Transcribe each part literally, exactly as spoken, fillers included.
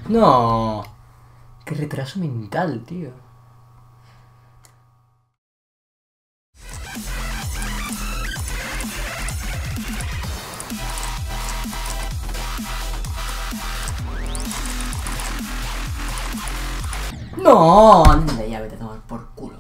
No. Qué retraso mental, tío. No, anda, ya vete a tomar por culo.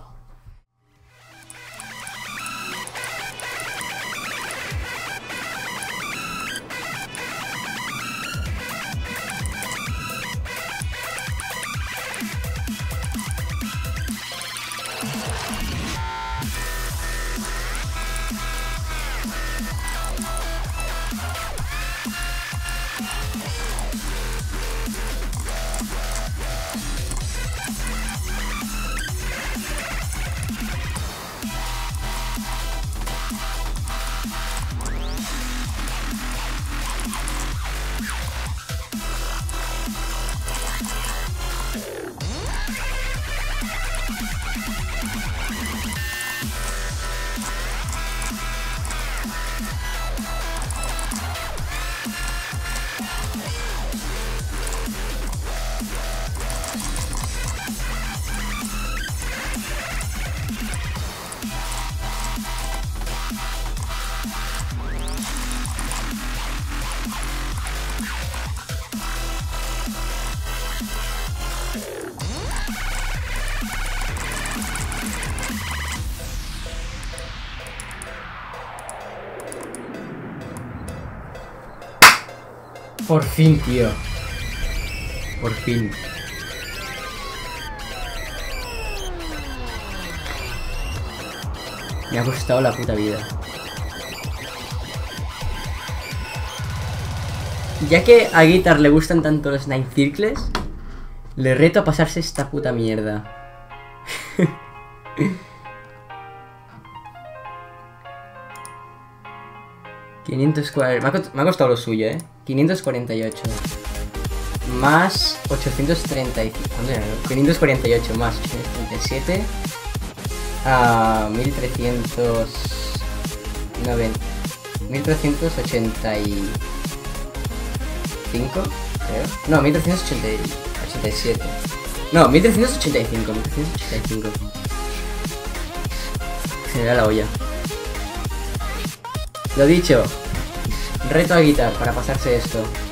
Por fin, tío. Por fin. Me ha costado la puta vida. Ya que a Guitar le gustan tanto los Nine Circles, le reto a pasarse esta puta mierda. quinientos cuarenta... Me ha, me ha costado lo suyo, ¿eh? quinientos cuarenta y ocho. Más ochocientos treinta y cinco... quinientos cuarenta y ocho más ochocientos treinta y siete. A mil trescientos noventa... mil trescientos ochenta y cinco, creo. No, mil trescientos ochenta y siete. No, mil trescientos ochenta y cinco. mil trescientos ochenta y cinco. Se me da la olla. Lo dicho, reto a Guitar para pasarse esto.